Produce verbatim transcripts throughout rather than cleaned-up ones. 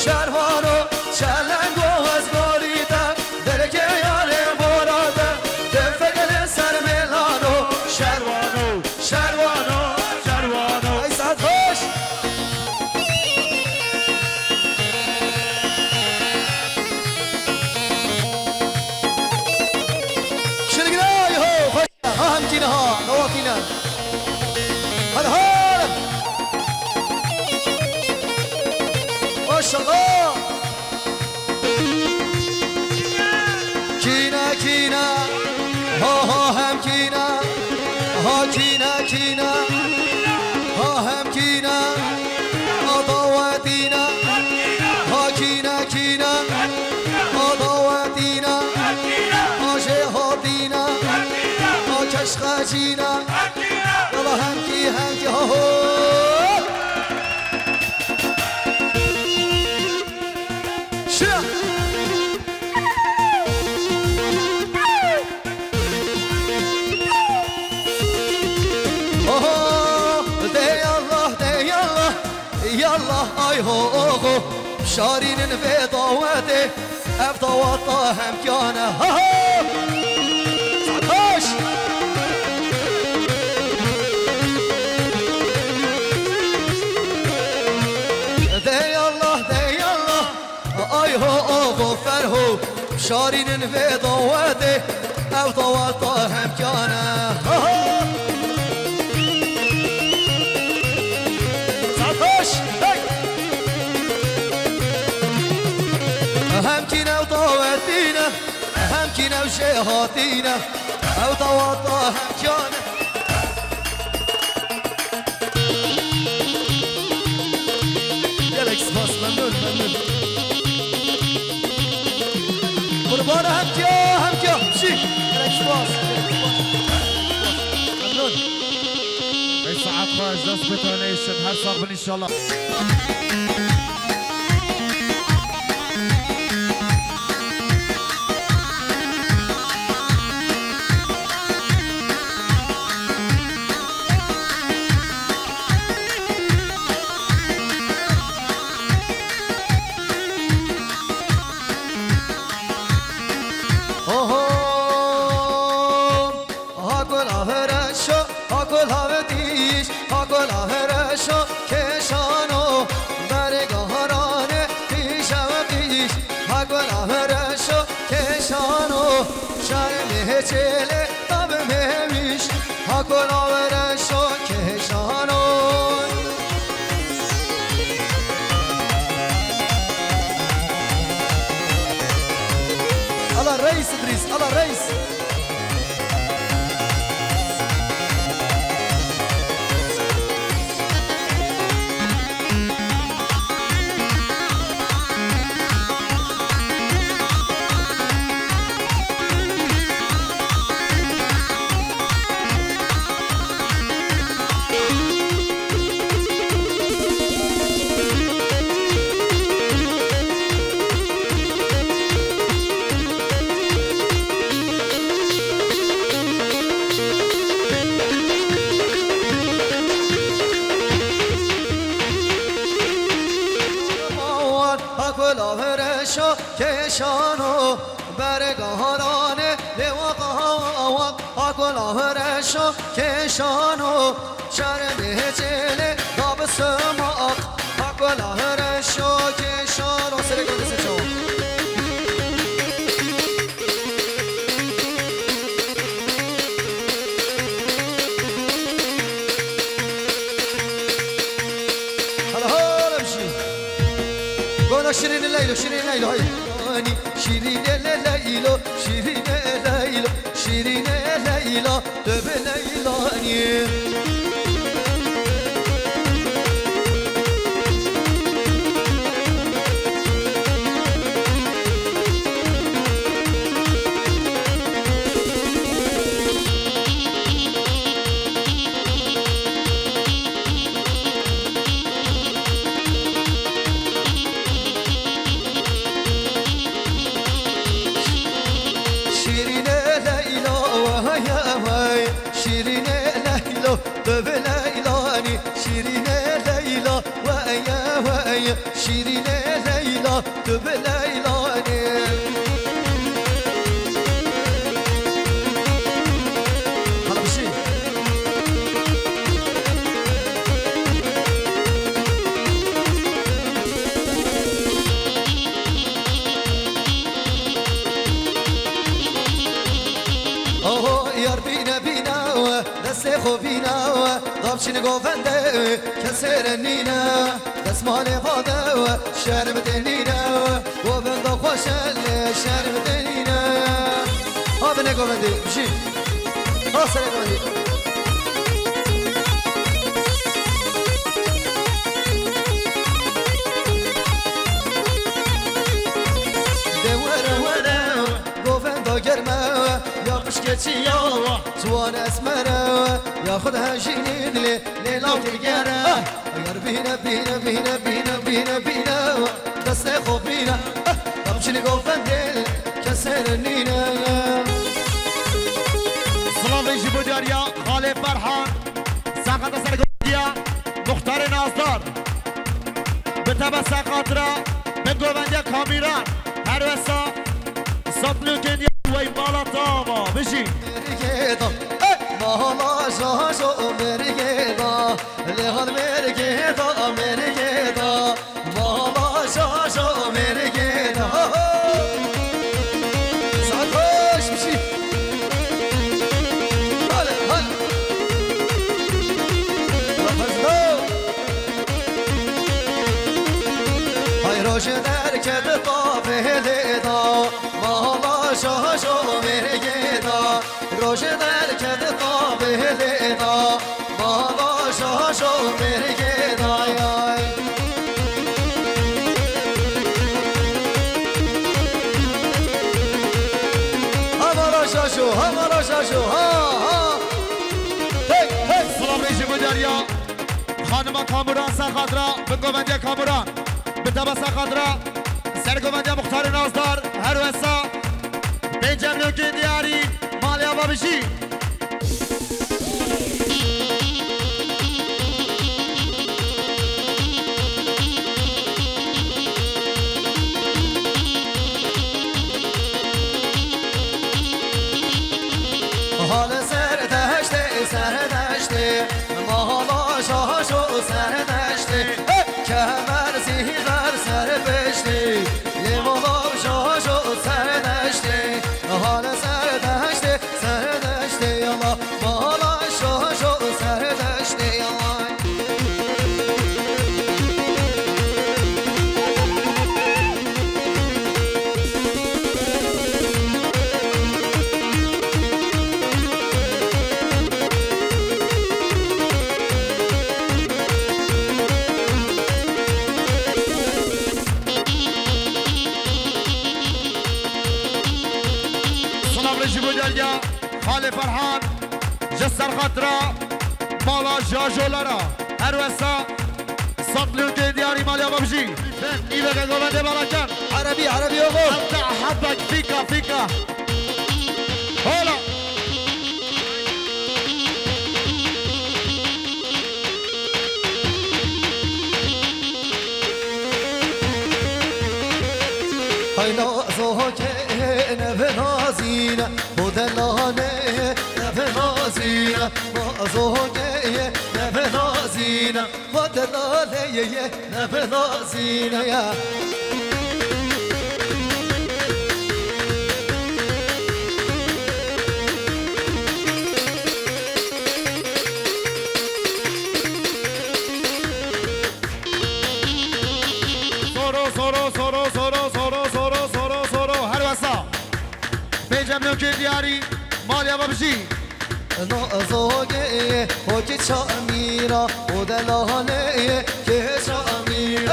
شروانو چلنگو از باریده درک یاره براده دفگل سر ملانو شروانو شروانو شروانو ای ساعت خوش شنگنای هو خوش هم کینه ها نواتینه هذا هذا ما شاء الله كينا كينا ها ها هم كينا ها كينا كينا ها هم كينا أضواتينا ها كينا كينا أضواتينا ها جهاتينا ها كشخاجينا يلا همكي همكي هو هو شا اوه دي الله دي الله يلا اي هو هو شارين في ضواتي افضواتها همكيانا هو هو هو فرهو شارين في ضواته او ضواته هم كان صافوش هم كنا وضواتينا هم كنا وشهاتينا او ضواته هم كان يالك سباس ممنون ممنون قربان هم کیا هم کیا شی اکسپاس ممنون ای ساعت خواهش دست بتانیشن هر ساق بن انشالله چله تاب مهمیش هاکن آورشو کشانون الله رئیس ادریس الله رئیس کشانو برگهارانه لواقا آهرشو کشانو شرمه جله داب سماق آقل آهرشو کشانو سرگو دستشو هلا هلا بشي قولك شيرين الليل شيرين الليل هاي شيرين الليل شيرين الليل شيرين الليل دب ليلاني دب ليلاني شيرين ليلى ويا ويا شیرین لیلا تو به لیلانه حالا بشی آه یار بینه بینه دست خوبینه دابچین گوونده کسر نینه دستمان خاده شرم دنینه گوونده خوشل شرم دنینه ها بینه گوونده بشی ها سر گوونده گرمه یا خوشگچی یا جوان اسمره یا خود هنشینی دلی لیلا دلگره اگر بینه بینه بینه بینه بینه بینه دست خوب بینه همچنی گفتن دل کسر نینه سلام ویجی بوداریا خاله فرحان ساقط سرگودیا مختار نازدار به تبا ساقاطرا به گوونده کامیران هر وسا سطلو کنیا وی بالا تاما بشی مرگیدا مالا شاشو مرگیدا لحال مرگیدا مرگیدا مالا شاشو مرگیدا سرخوش بشی هلا هلا رفزدو های روش درکت طافه دیدا مالا شاشو مرگیدا روش درکت طافه دیدا مالا شاشو مرگیدا همارا شاشو همارا شاشو ها ها هی هی سلام ریشی بوداریا خانم کامران ساقاطرا به گوونده کامران به تبا ساقاطرا سرگوونده مختار نازدار هر وسا به جمعیو که دیاری مالی آبا بشی حال سر دشته سر دشته مالا شاشو سر دشته کمر زیور سر پشته لیمالا شاشو سر دشته حال سر دشته سر دشته یالا مالا شاشو سر دشته یالا خاله فرحان جسر خاطرا مالا جاجولارا هر وسا صدلو که دیاری مالی آبا بشی ای بگه گوونده بالا کن عربی عربی آقا انت احبك فيك فيك هلا های نازو که نوه نازینه بودلانه نوه نازینه نازو که نوه نازینه بودلانه نوه نازینه سورو سورو سورو سورو سورو سورو سورو سورو هر وسا بیجم نوکه دیاری مالی آبا بشی نازو که حکی چا میرا بودلانه که چا میرا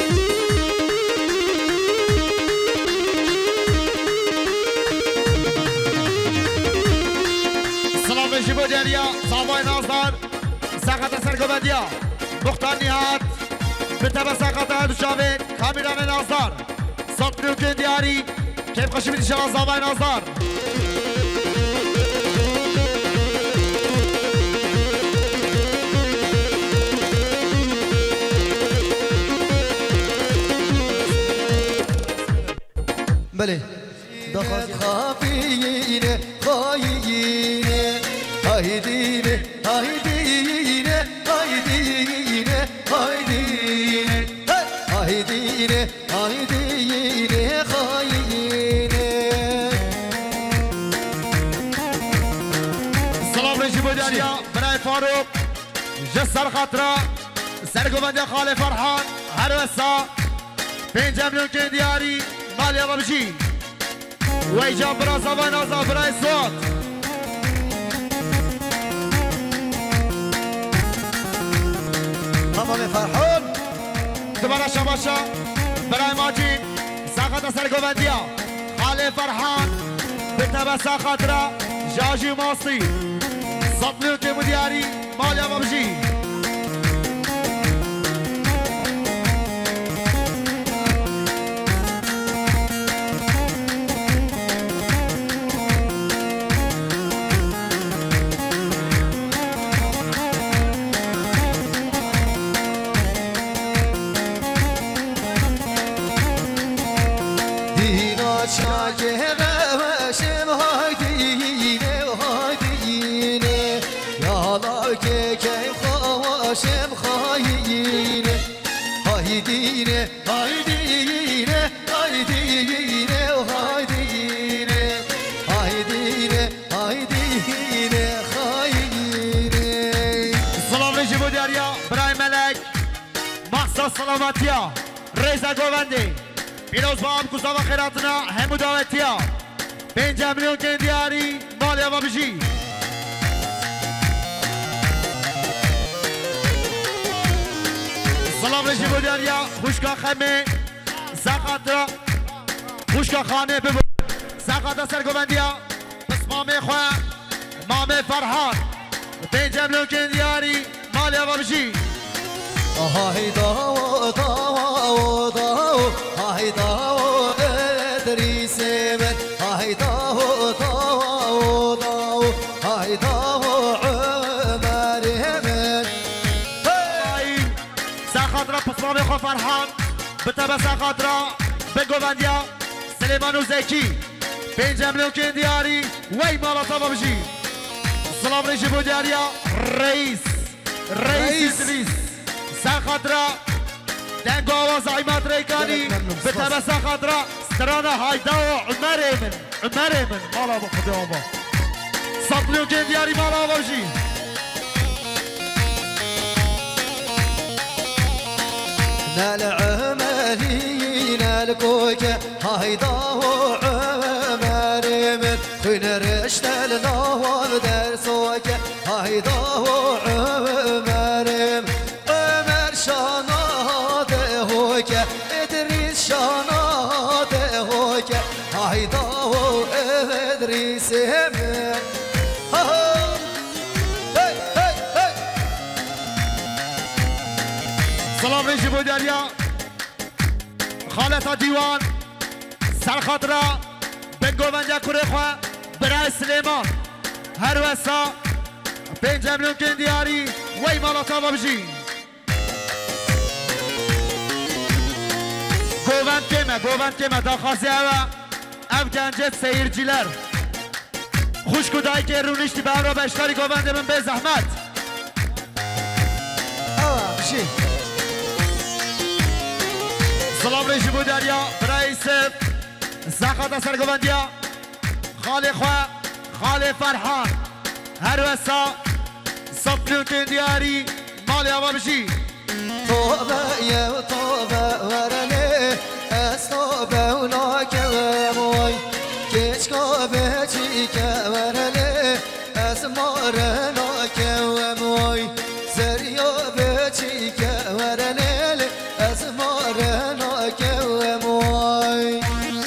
سلام بشی با دریا صحبای نازدار ساقط سرگوبندیا مختار نهاد به تبا ساقط هدو شاوید کامیران نازدار سطح نوکه دیاری کیف خوشی بیدی شما صحبای نازدار haydi haydi haydi haydi haydi haydi haydi haydi haydi. سلام رجی بوداریا برای فاروق جسر خاطره سرگوبنده خاله فرحان هر وسا پنج میلیون که دیاری مالی بابجی و ایجاب برا زبان آزا برای صوت تمام فرحان دوباره شباشا برای ماجین ساقط سرگوبندیا خاله فرحان به تبسا خاطره جاجی ماسی صد میلیون که دیاری مالی بابجی شم خاينه هايدينه هايدينه هايدينه وهايدينه هايدينه هايدينه خاينه. سلام رجی بوداریا برای ملک مخصوص سلامتیا ریزا گووندی پیروز با هم کسا و خیراتنا همو داوتیا پنج میلیون که دیاری مالی و بجی سلام رجی بوداریا خوشکا خمه ساقات خوشکا خانه ببود ساقات سرگوبندیا پس مامه خواه مامه فرحان پنج میلیون که دیاری مالی و بجی هاي داو داو داو هاي داو ادريس من هاي داو داو داو هاي داو عمر من هاي ساخاطرة بصمامي خو فرحان بتبا ساخاطرة بگوبندیا سليمان و زكي پنج میلیون که دیاری وی مالا طبا بجی سلام ريجي بوداریا رئيس رئيس رئيس ساخاطرة دنگو آواز عیمات ریکانی به تبه ساخاطرة سترانه هایدا و عمر من عمر من مالا با خدا آبا صد میلیون که دیاری مالا آبا بجی نال عملي نال كوكا هايدا وعمر من خين رشت النواب درسوكا هايدا وعمر عمر شاناده هوكا ادريس شاناده هوكا هايدا وادريس من سلام ريجي بوداريا خالتا ديوان سرخاطرة بنگوونجا كوريخوا براي سليمان هر وسا پنج میلیون که دیاری وی مالاتا بابجی گووند کمه گووند کمه داخازی اوه او گنجت سیرجیلر خوش کدایی که رونشتی به را بشتاری گوونده من به زحمت آه بشي سلام ريجي بوداريا برئيس زاخات سرگوبندیا خالي خوا خالي فرحان هر وسا صد میلیون که دیاری مالی آبا بجی توبة يا توبة ورني أستوبة وناك وموي كيشكو بيتيك ورني أسمار ناك وموي سريو بيتيك ورني أسمار ناك وموي.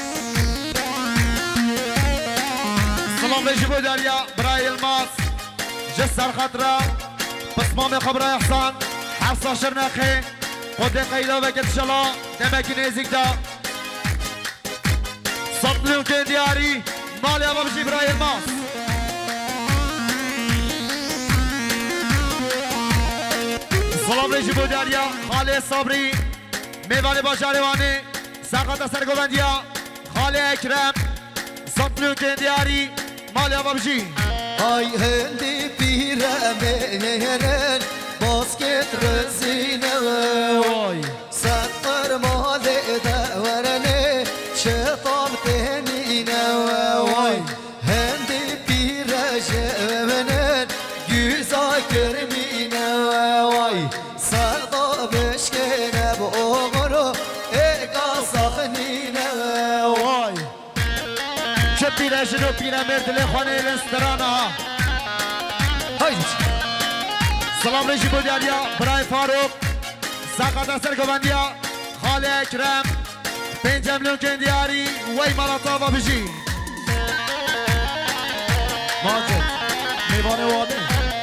سلام ريجي بوداريا براي الماس جسر خطرة بصمام خبرة إحسان حفصة شرناخي قد قيلة وقت شلا دمك نيزيك دا صد میلیون که دیاری مالی آبا بجی براي الماس سلام ريجي بوداريا خالي صبري میوان باجاروانی ساقات سرگوبندیا خالي اکرم صد میلیون که دیاری مالیا بابجی های هندی پیرمرن باسکت رزینه وای سفر مال دورنه شطاب تنینه وای هندی پیرجمنن güzel kermine vay sarda beşkene boğuru ega saknine وای چه پیرشن و پیرمرد خانه الانسترانه ها haydi سلام رژی بودیاریا برای فاروق ساقط اثر گوندیا خاله اکرم پنج میلیون کندیاری وی مالاتا و بجی ماجد میوانه واده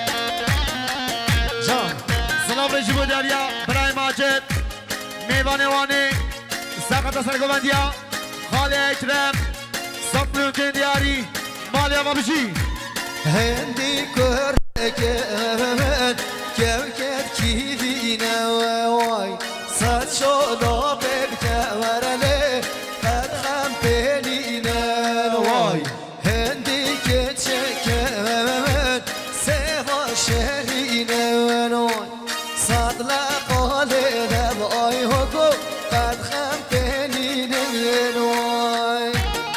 can سلام رژی بودیاریا برای ماجد میوانه وانه ساقط اثر گوندیا خاله اکرم ست میلیون کندیاری مالیا و بجی hendi körken kevket kivine vay saçoda bebke verele erhem peline vay hendi keçeken seva şerine vay sadla qalede vay hoko erhem peline vay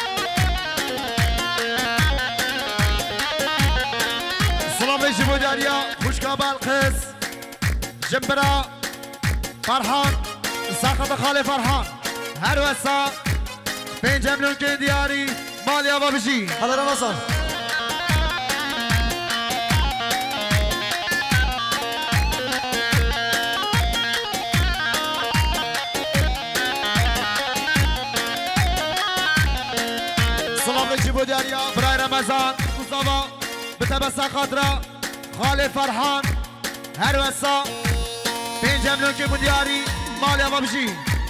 سلام رژی بودیاریا خوشگاه بلقیس جنبرا فرحان ساقط خاله فرحان هر وسا پنج میلیون کندیاری مالیا و بجی hala Ramazan سلام رژی بودیاریا برای رمضان مصطفی بتبه ساقط را خاله فرحان هر وسا پنج میلیون کندیاری مالیا و بجی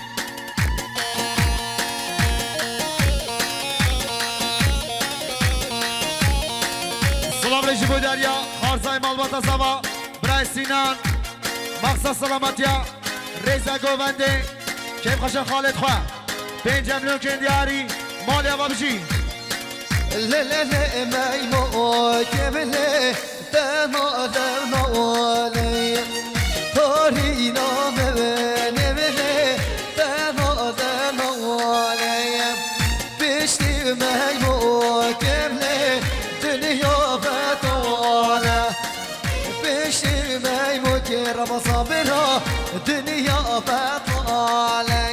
سلام رژی بودیاریا خارزای مالباتا سوا برای سینان مقصد سلامتیا ریزا گوونده کیف خشن خالد خواه پنج میلیون کندیاری مالیا و بجی le le le meymo kemle dema dema wale torino mevene mevene dema dema wale pişti meymo kemle dünya betale pişti meymo kerama sabira dünya betale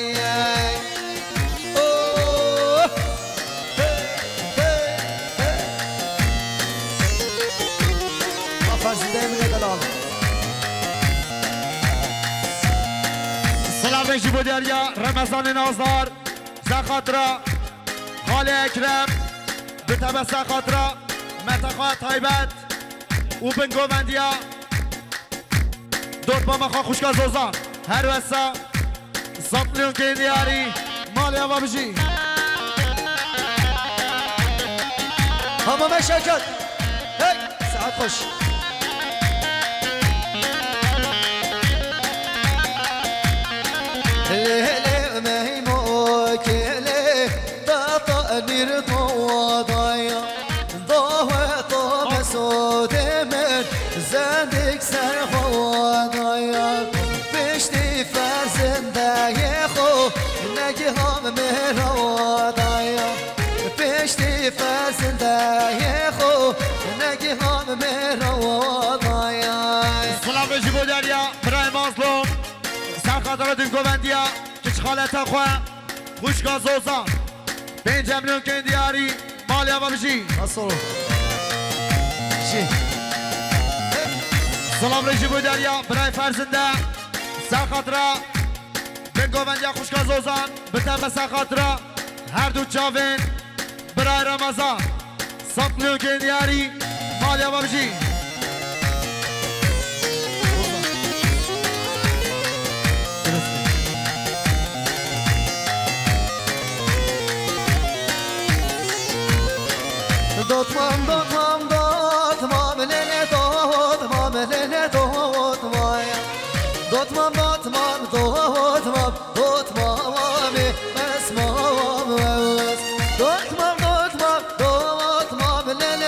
سلام رژی بودیاریا رمضان نازدار زخاطرا خاله اکرم به تبه سخاطرا متقا تایبت او بنگومندیا دوت با مخوا خوشگاه زوزان هر وسا ست میلیون کندیاری مالیا و بجی Hamam şirket. Hey, saat hoş. Lele meymo kele tata nirtoadaya davet o mesodemen zendik serhavadaya beşti ferzinde yeho negiham meravadaya beşti ferzinde yeho negiham meravadaya سلام رژی بودیاریا برای مازلوم سرخاطر دین گوندیا کچ خالتا خواه خوشگاه زوزان پنج میلیون کندیاری مالیا و بجی Nasıl olur? Şey. سلام رژی بودیاریا برای فرزنده سرخاطره دین گوندیا خوشگاه زوزان بتن به سرخاطره هر دو چاوین برای رمضان ست میلیون کندیاری مالیا و بجی Dotmam dotmam dotmam lele dotmam lele dotmam Dotmam dotmam dotmam dotmam esmam Dotmam dotmam dotmam lele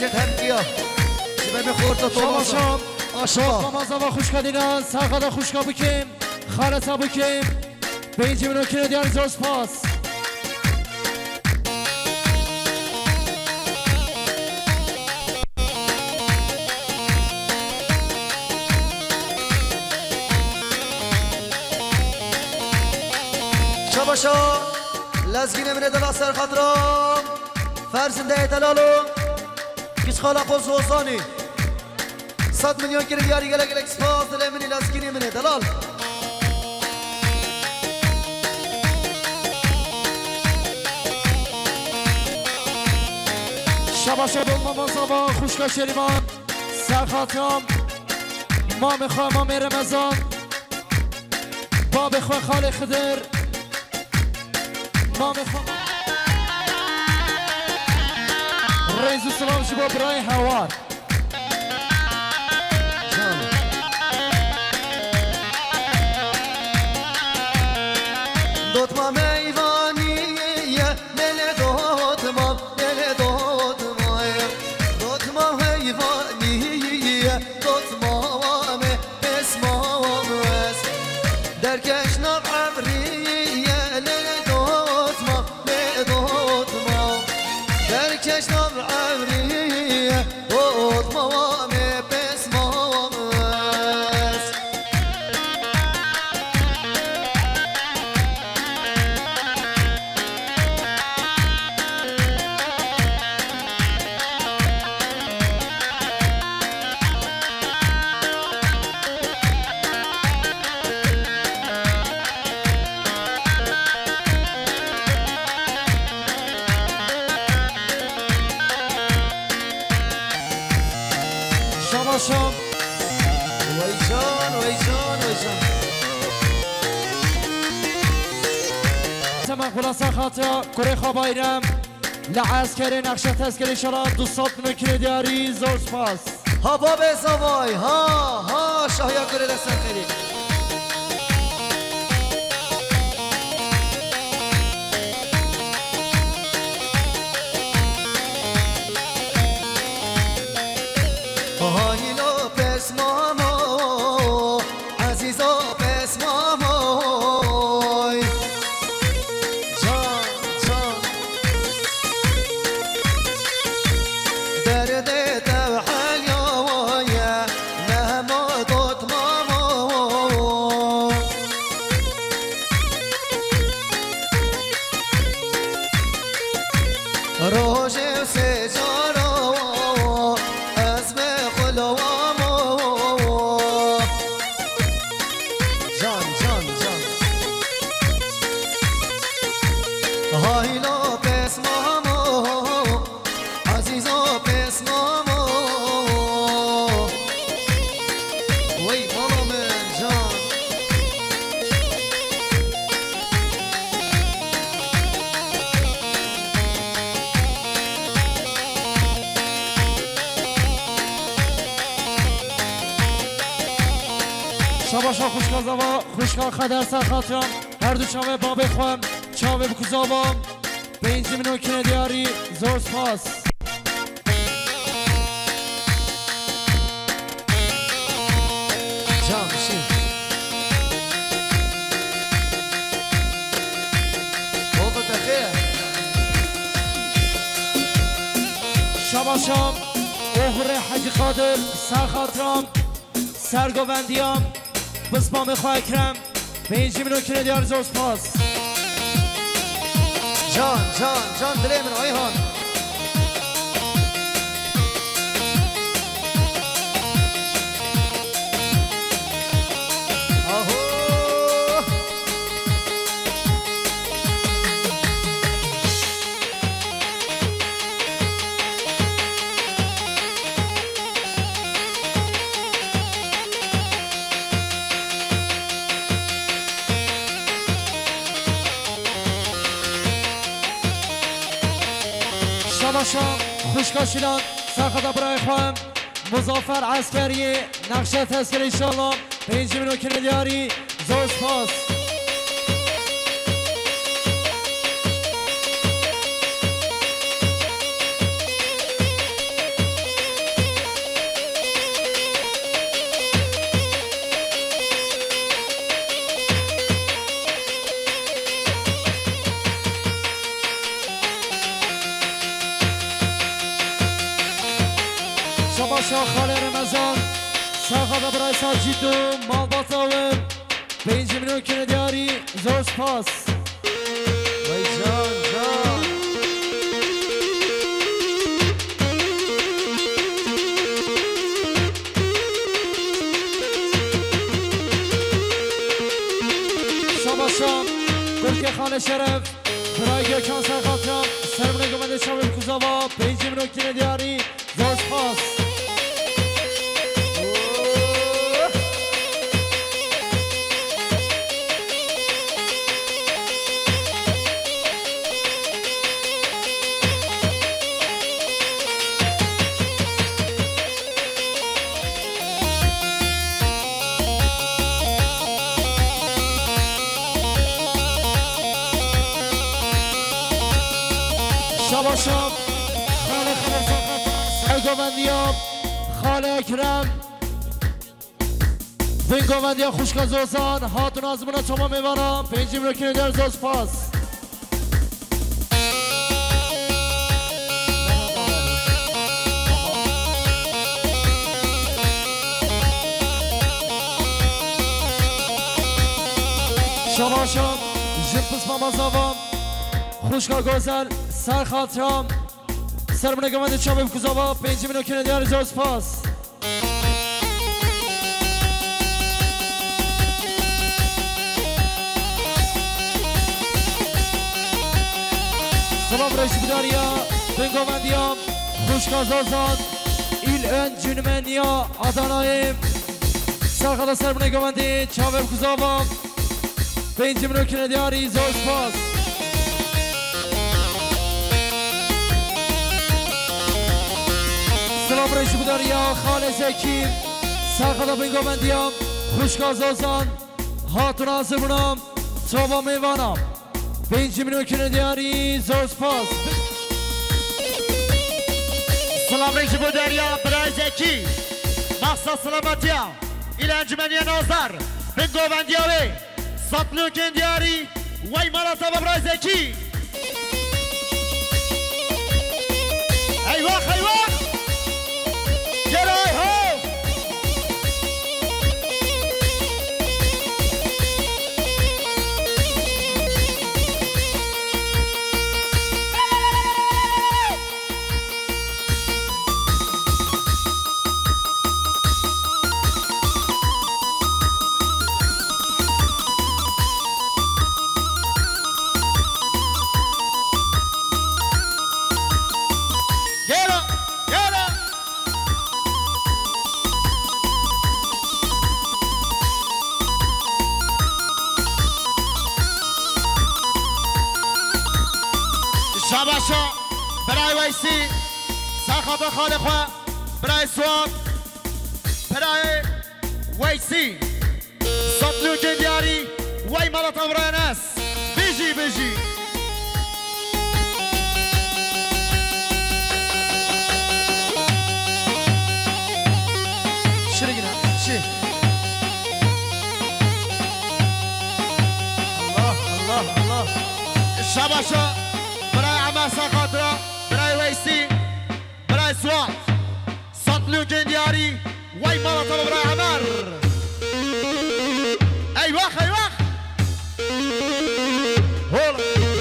برکت هم کیا سبب خورد و شما آشا مامازا و خوشکا دیران سرقادا خوشکا بکیم خالصا بکیم به این جمعه که دیار زور سپاس شباشا لزگین من دل سر خاطرم فرزنده دلالو کس خالا قوز وزانی صد میلیون کلی دیاری گلک گلک سپاس دل منی لزگینی منی دلال شباشا دل مامازا و خوشکا شریمان سر خاطرم ما میخواه ما رمضان با بخواه خال خدر ما میخواه رئیس سلام شبا برای هوار دوت ما میوانیه دل دوت ما دل دوت ما دوت ما میوانیه دوت ما می اسمام اس درکش ناب عبریه دل دوت ما دل دوت ما درکش ناب عبریه دوت ما می اسمام اس شام وای جان وای جان وای جان تمام خلاصا خاطر کره خواب ایرم لعسکر نقشه تسکری شراب دوستات منو دیاری زور سپاس ها باب زوای ها ها شاهیا کره دستن خیلی هایلو پس مامو عزیزو پس ماموی جان جان درد توحل یا نهمو دوت مامو روش سجارو هایلو پس مامو عزیزو پس مامو وی ماما من جان شباشا خوشکا زوا خوشکا خدر سر خاطرم هر دو چاوه با بخوام چاوه بکوزاوام به این زمینو کنه دیاری زور سپاس جان بشین بابا تخیه شباشام اوهر حجی قادر سر خاطرم سرگوندیام بسپام خواه اکرم به این زمینو کنه دیاری زور سپاس جان جان جان دلی من آیهان آهو شباشا خوشکا شیلان سرخدا برای خواهم مظافر عسکری نقشه تسکر انشالله به این جمعه کنه دیاری زور سپاس شاه خاله رمضان سرخدا برای ساجیدو مالباتاوم پنج میلیون کنه دیاری زور سپاس وای جان جان شما شام ترک خانه شرف برای گرکان سرخدا سرمونه گمنده شامل کوزاوا پنج میلیون کنه دیاری زور سپاس شباشم خاله خاله سرگوندیام خاله اکرم بینگوندیام خوشکا زوزان هاتون آزمونا چما میبارم پنجیم رو کنه در زوز پاس شباشم جمپس مامازاوام خوشکا گوزل سر خاطرم سرمونه گمنده چابه بکوزاوا پنجی منو کنه دیار زوز پاس سلام رئیس بداریا بنگومندیام خوشکا زوزان ایل ön cünmenیا آداناییم سرخدا سرمونه گمنده چابه بکوزاوا پنجی منو کنه دیاری زوز پاس سلام رئیس بداریا خاله زکی سرخدا بینگومندیام خوشکا زوزان هاتون آزمونم چابا میوانم پنج میلیون کنه دیاری زور سپاس سلام رئیس بداریا برای زکی مخصوص سلامتیا ایل انجمنی نازر بینگومندیاوی صد میلیون کنه دیاری وای مالا تابا برای زکی ایواخ ایواخ G'day ho! شباشا برای ویسی سرخطا خاله خواه برای سوام برای ویسی صدلو که دیاری وی مالت امرای نس بیجی بیجی شرقنا شي الله الله الله شباشا برای عمه سرخطا برای ویسی برای سوام صدلو که دیاری وی مالت امرای عمر ایواخ ایواخ هولا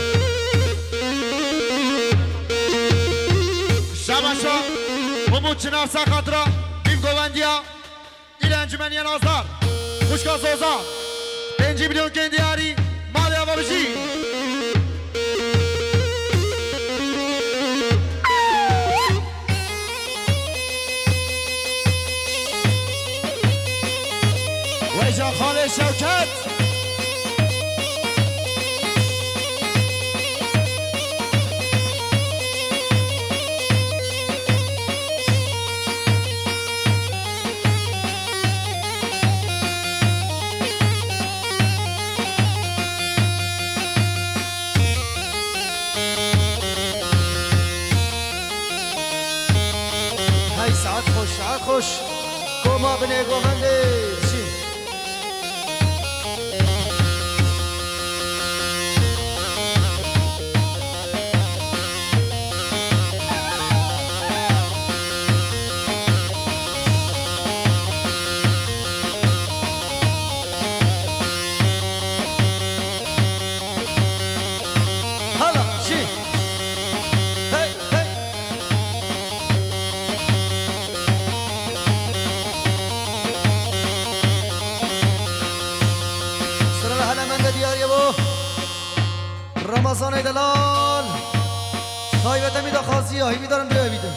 شباشا بمون چنار سرخطا بیم گوندیا ایل انجمنی نازدار خوشکا زوزان پنجی میلیون کن دیاری مالی آبا بشی ویجان خاله شوکت هاي ساعات خوش ساعات خوش كوما بني قومندي شي ای دلال خایبت میدا خاصی هایی میدارم بیا بیده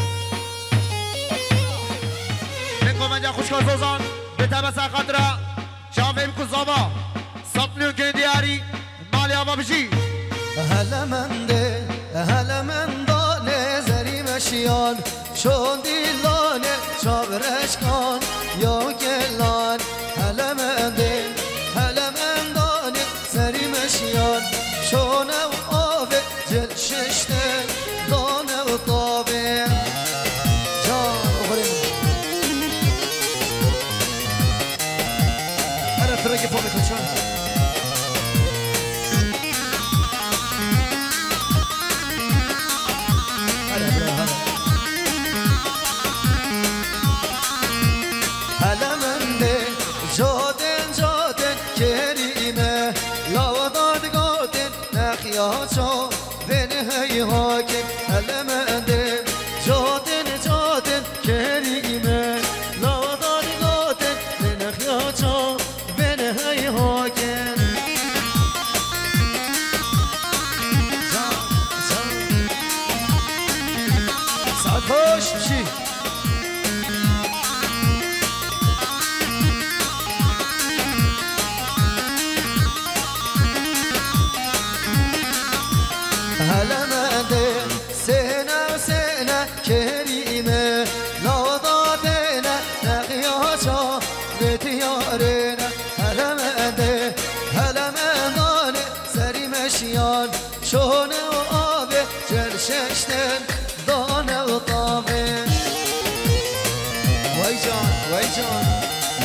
بنگو منجا خوشکار زوزان به تبس خاطره شافیم کزابا سپنیو که دیاری مالی آبا بشی هلا منده هلا من دانه زری مشیان شون دیلانه چابرش کن یا گلان هلا منده هلا من دانه زری مشیان شون او آوه جل ششته دانه و طابه جان اخرین هر افرقی پا میکن شان هلا منده جادن جادن کریمه لوداد گادن نخیاچا بین هی حاکم هلا منده جادن جادن کریمه لوداد گادن نخیاچا بین هی حاکم سرخوش میشی هلا منده سنه سنه کریمه لادادنه نقیاچا بتیارنه هلا منده هلا مندانه سری مشیان شونه و آبه جرششتن دانه و طامه وای جان وای جان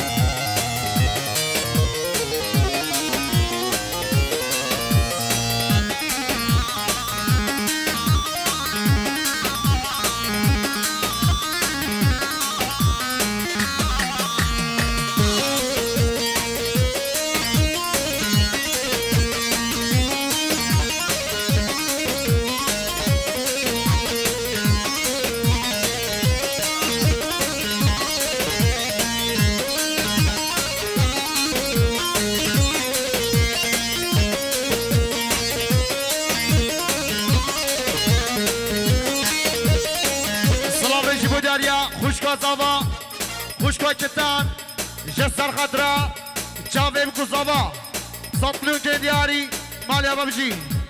خوشکا زاوا خوشکا کتان جسر خطرا چاویم کو زاوا سپلون که دیاری مالی آبا بجی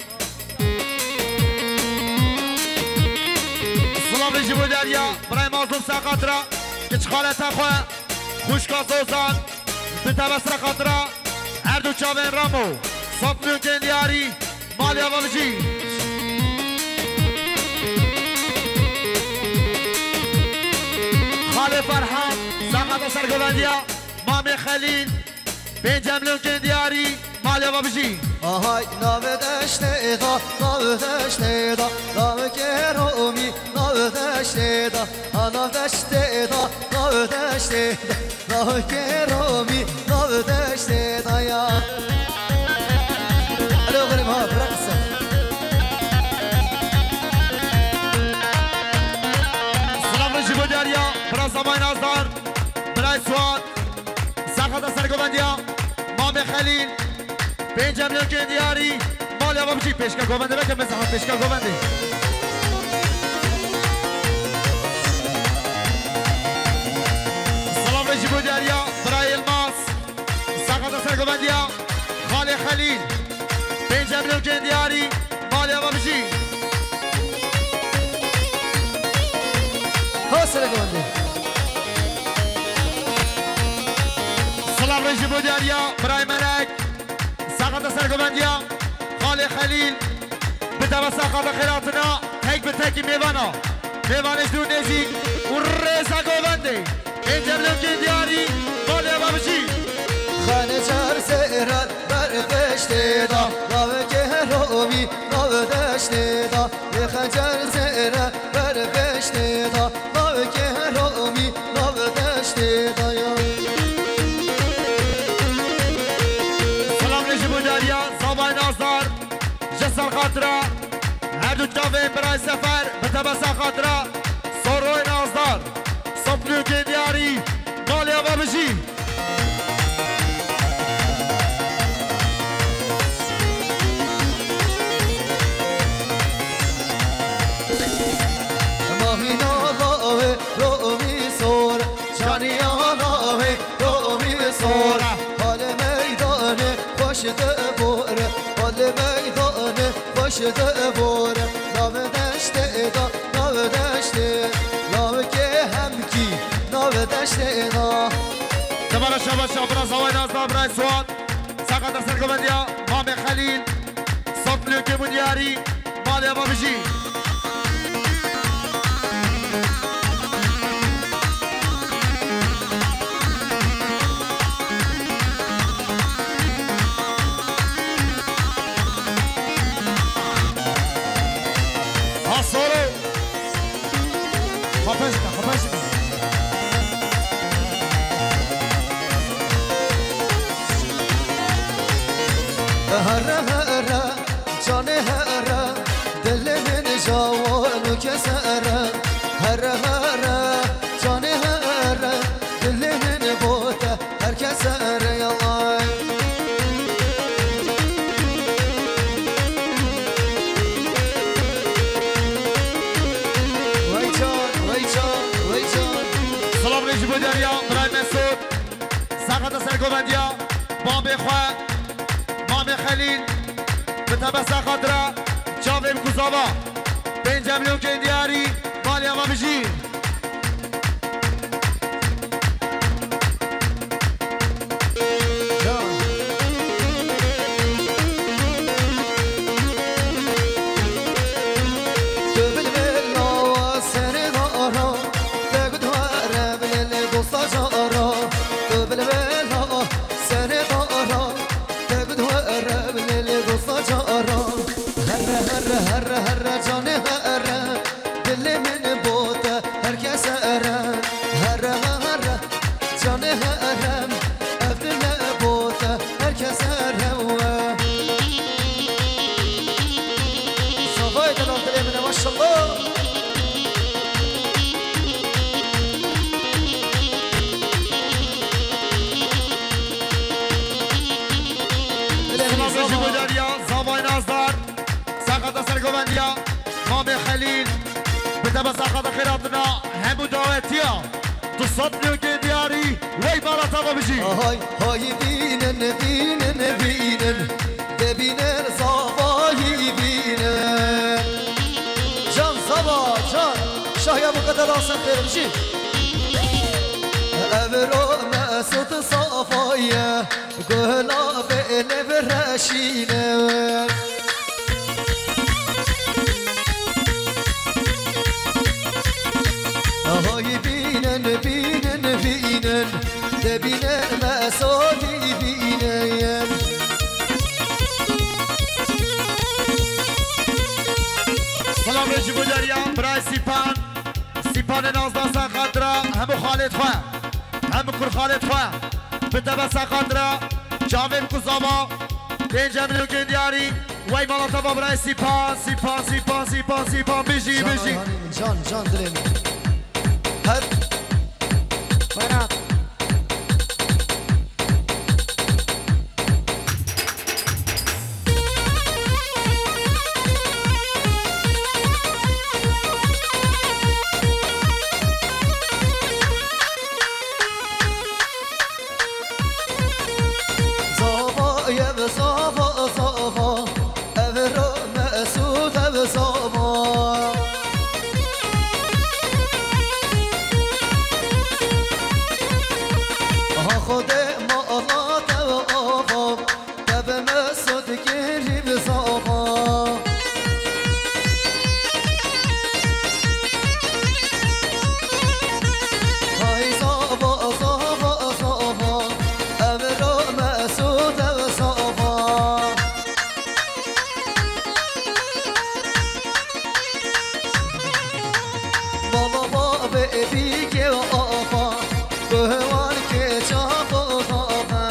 سلام ریجی بو دریا برای مازم سا خطرا که چخالتا خواه خوشکا زوزان بتا بسر خطرا هر دو چاویم رامو سپلون که دیاری مالی آبا بجی خاله فرحان زحمت سرگوندیا مامی خلیل بنجاملون که دیاری مالی آبا بجی آهای نام دشته دا نام دشته دا نام گرومی نام دشته دا نام دشته دا نام دشته دا نام گرومی نام دشته دا یا الو غریم ها برقصه سلام رجی بو دریا برای زمان آزار برای سواد سرخط سرگوندیا مامی خلیل بنجاملون که دیاری مالی آبا بجی پیشکر گوونده بکن بزن پیشکر گوونده سلام رجی بو دریا برای الماس سرخط سرگوندیا خاله خلیل بنجاملون که دیاری مالی آبا بجی حوصله گونده سلام رجی بو دریا برای ملک ساقط سرگوندیا خاله خلیل بتا ساقط خیراتنا تک به تکی میوانا میوانش دور نزیک و رزا گونده بنجاملون که دیاری مالی آبا بجی خانه چار سهران بر دشته دا نام گرومی نام دشته دا یه خنجر سهران بر دشته دا نام گرومی نام دشته دا یا سلام رجی بو دریا زابای نازدار جسر خاطره هر دو جاوه برای سفر به تبسا خاطره سروی نازدار سپلو که دیاری مالی آبا بجی دبوره حال میدان خوش دبوره ناو دشته دا ناو دشته ناو که هم کی ناو دشته دا تبارا شبا شابرا زوای نازدار برای سواد ساقط سرگوبندیا مام خلیل صوت لوک منیاری مال امام بجی Solo. Kapasite, kapasite. Hara hara, canı hara, dilimin javanı kesara. Hara hara, canı hara, dilimin bota herkes arayalay. دریا برای مسعود ساقط سرگوبندیا بام بخوا مام خلیل به تبع ساقط را جاویم کوزاوا بنجامین کندیاری مالی امام بجی مام خلیل به تبع ساقط خیراتنا همو دعوتیا تو صد که دیاری وی بالا تبا بجی های های بینن بینن بینن ببینن صابایی بینن جان صابا جان شاهیا مقدر آسان خیر بجی ابرو مسود صافایا گلا بله برشینه های بینن بینن بینن ببینن مساوی بینن سلام رجی بودریا برای سیپان سیپان نازدان ساقط را همو خالد خواه همو کر خالد خواه به تبع ساقط را جاویم کوزاوا بنجامین کندیاری وی مالا تبا برای سیپان سیپان سیپان سیپان سیپان بجی بجی جان جان دلمی هر فرات صافا يا صافا صافا أبرو مسعود بصافا خود مالات و آفا تب مسعود گیری بصافا های صافا صافا صافا أبرو مسعود بصافا بابا بابا بیگه و آفا گوهوان که چاپ و خوابه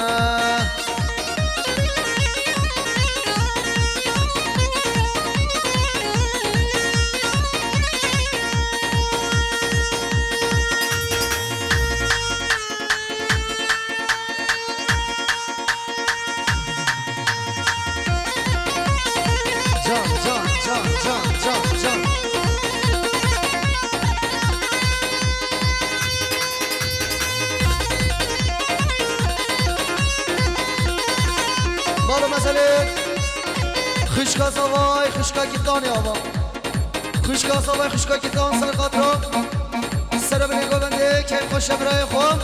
جان جان جان جان جان جان مثلا خشکا سوای خشکا کتانی آبا خشکا سوای خشکا کتان سر خاطران سر بلی گوونده که خوش برای خوام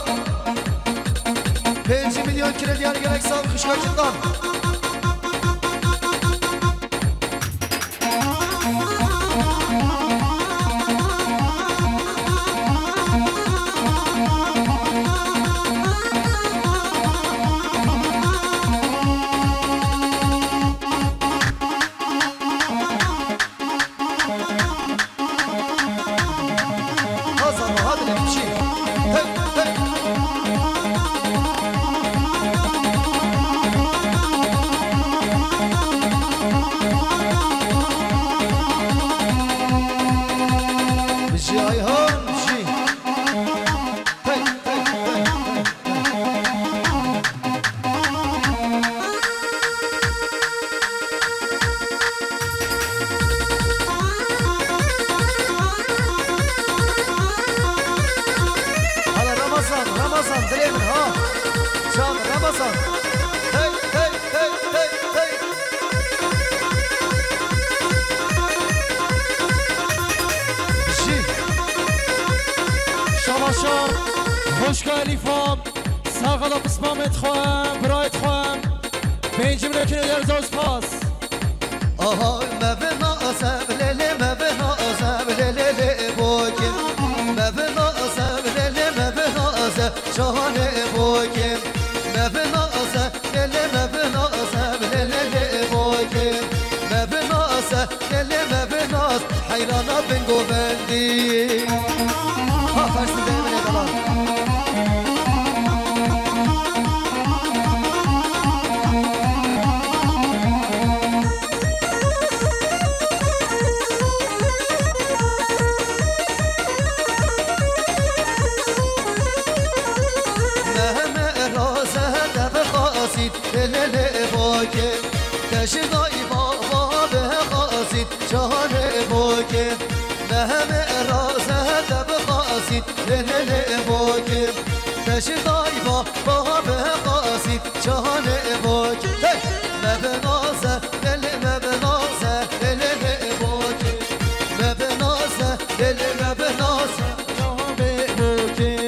پنج میلیون کردیان گلک سال خشکا کتان خوشگاه الیفام ساقلا بسمامت خواهم برایت خواهم پنجم نکنه در زوز پاس آهای مبنا آسب لیلی مبنا آسب لیلی بوکیم مبنا آسب لیلی مبنا آسب شانه بوکیم مبنا آسب لیلی مبنا آسب لیلی بوکیم مبنا آسب لیلی مبنا آسب حیرانا بنگو بندی ها فرسی دیمونه دلان تشدای بابا به خاصید جهان بوکه به همه رازه دب خاصید دل بوکه تشدای بابا به خاصید جهان بوکه مبنازه دل مبنازه دل بوکه مبنازه دل مبنازه جهان بوکه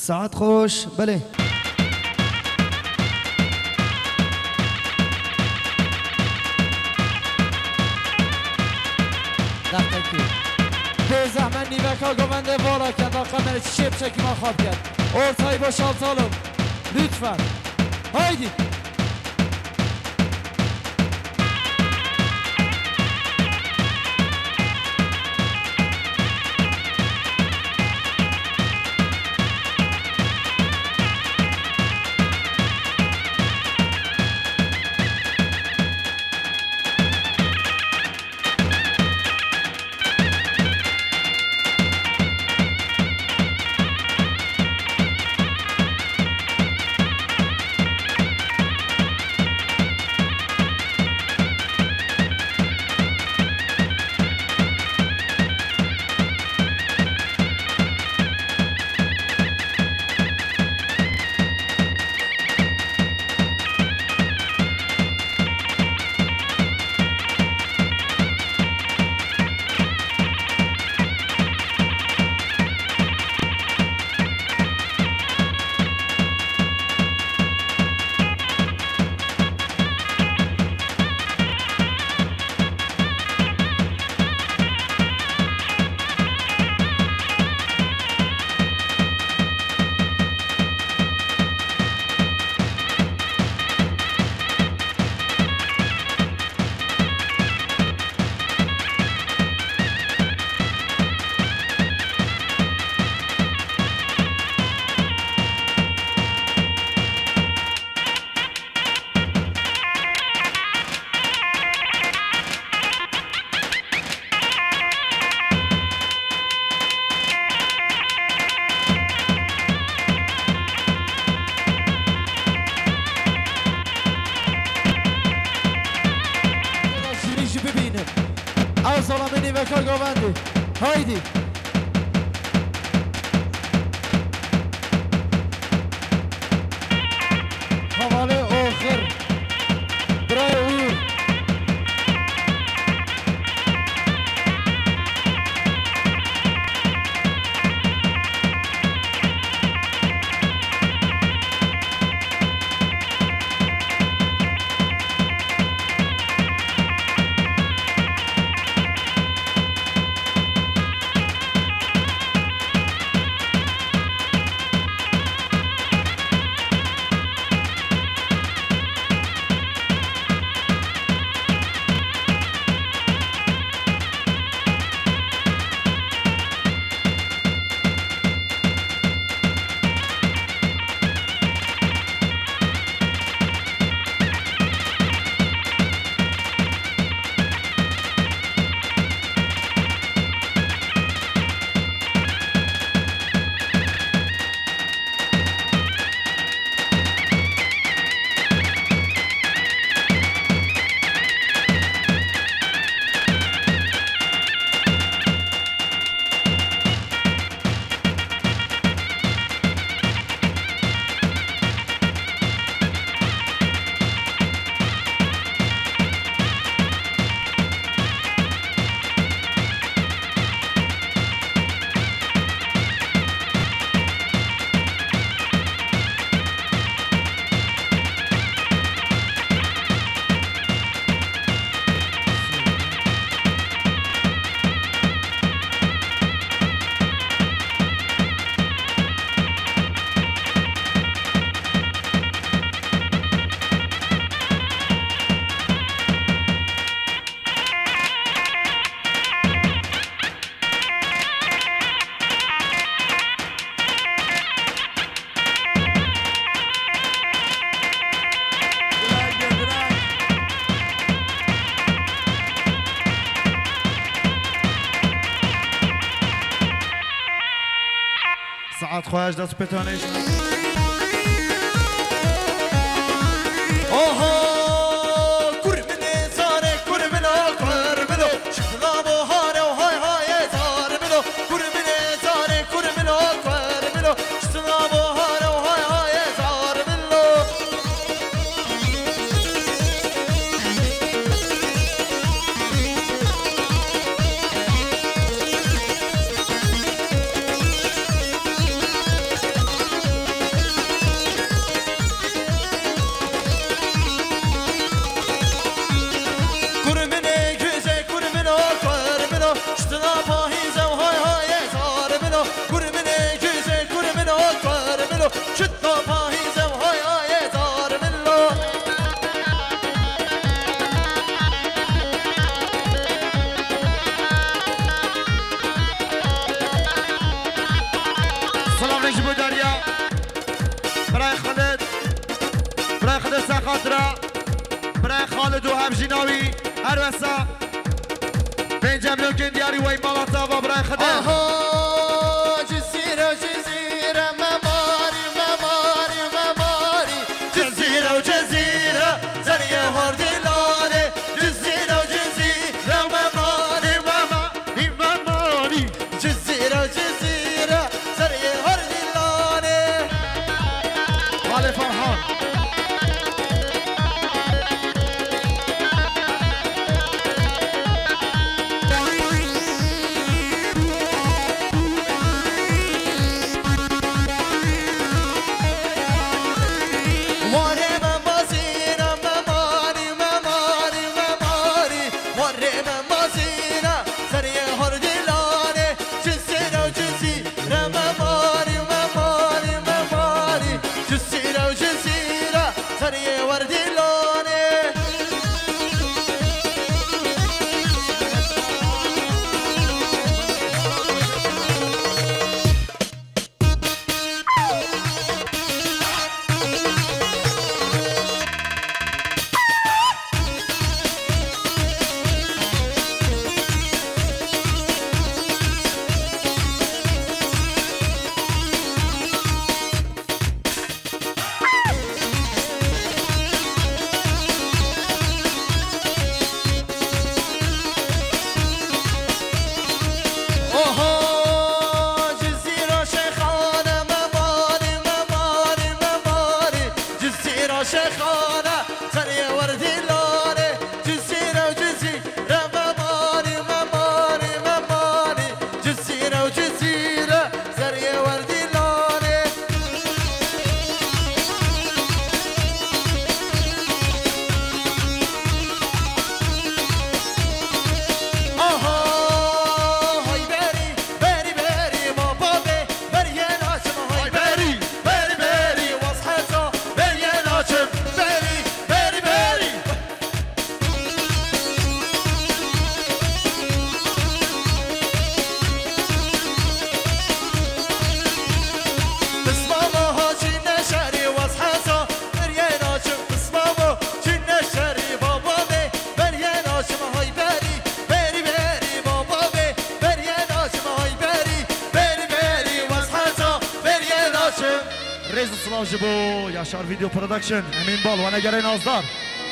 ساعت خوش بله دفتکی به زحمت نیوکا گوونده والا کرد آقا من شیب شکی ما خواب کرد ارتای با شالتالم لطفا هایدی نیوکا گوونده هایدی حواله آخر برای اور ساعت خواهش دست پتانش آها کرمنه زاره کرمنه کرمنه شکلا بهاره و های های زاره منو کرمنه زاره کرمنه کرمنه شکلا بهاره و های های زاره منو ناوی هر وسا پنجم لوکن دیاری وی مالاتا و برای خدم آها جزیره جزیره مماری مماری مماری جزیره و جزیره زریه هردلانه جزیره و جزیره مماری مماری مماری جزیره و جزیره زریه هردلانه خاله فرحان جبو یاشار ویدیو پرودکشن امین بال و نگره نازدار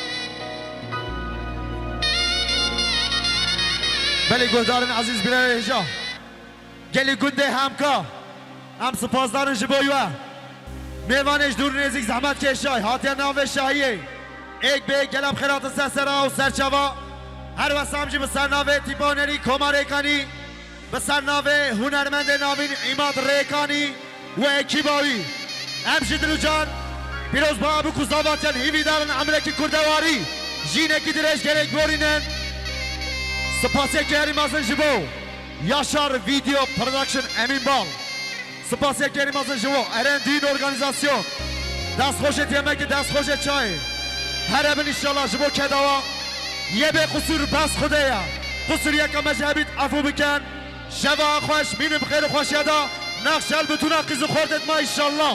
بلی گلدارن عزیز بیره هجا گلی گنده همکا هم سپاسدارن جبویوه میوانش دور نزیک زحمت کشای حاطر ناو شاهیه ایک به گلم خیرات سسرا و سرچوا هر وسام جی بسر ناو تیپانری کمار ریکانی بسر ناو هنرمند ناوین ایماد ریکانی و اکیباوی امشی دلو جان پیروز با ابو کوزاواتیان هیوی دارن عملکی کردواری جینکی درش گرک بورینن سپاسی کهری مازن جبو یاشار ویدیو پرودکشن امین بال سپاسی کهری مازن جبو ارندین ارگانیزاسیون دست خوشت یمک دست خوشت چای هر ابن انشالله جبو کدوا یه به قصور بس خوده قصور یکا مجابید عفو بکن شبا خوش مینم خیر خوش یادا نقشل بتونه قیزو خوردت ما انشالله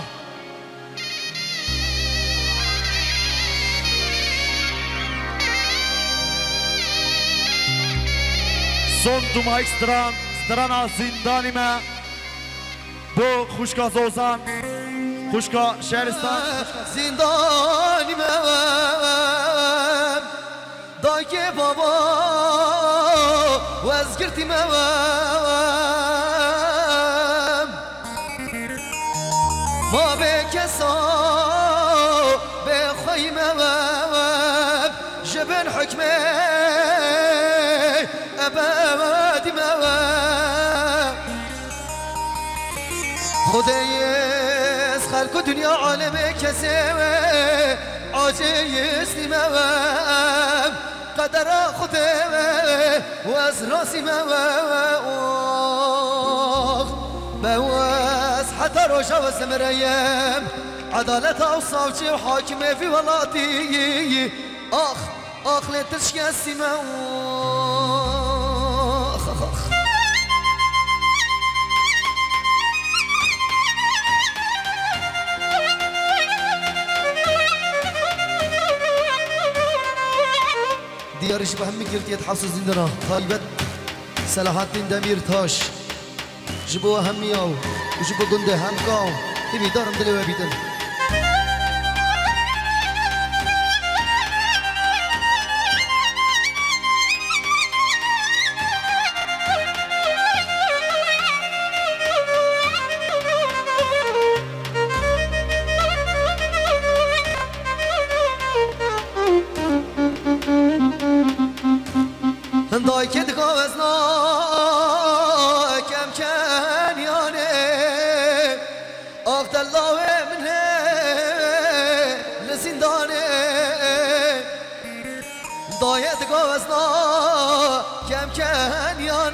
son dumayk stran strana zindani me bu خوشکا زوزان خوشکا شهرستان زندانی me دایه بابا وزگرتی me ما به کسا به خوی me جبن حکمه أبادي ما خدايس خلق دنيا عالم كسوة عجيس ما قدر خدايا وازراسي ما بواس حتى رجا وزمريم عدالة وصوتي وحاكمة في ولاتي أخ أخ لا تشكي ما دیارش به هم میگرد حفظ زندنا طالبت صلاحات دمیر تاش جبو همیاو و جبو گنده هم گاو تبی دارم دلی و بیدن دای که دکاوزنا کم کنیانه آخت الله منه لزندانه دای دکاوزنا کم کنیانه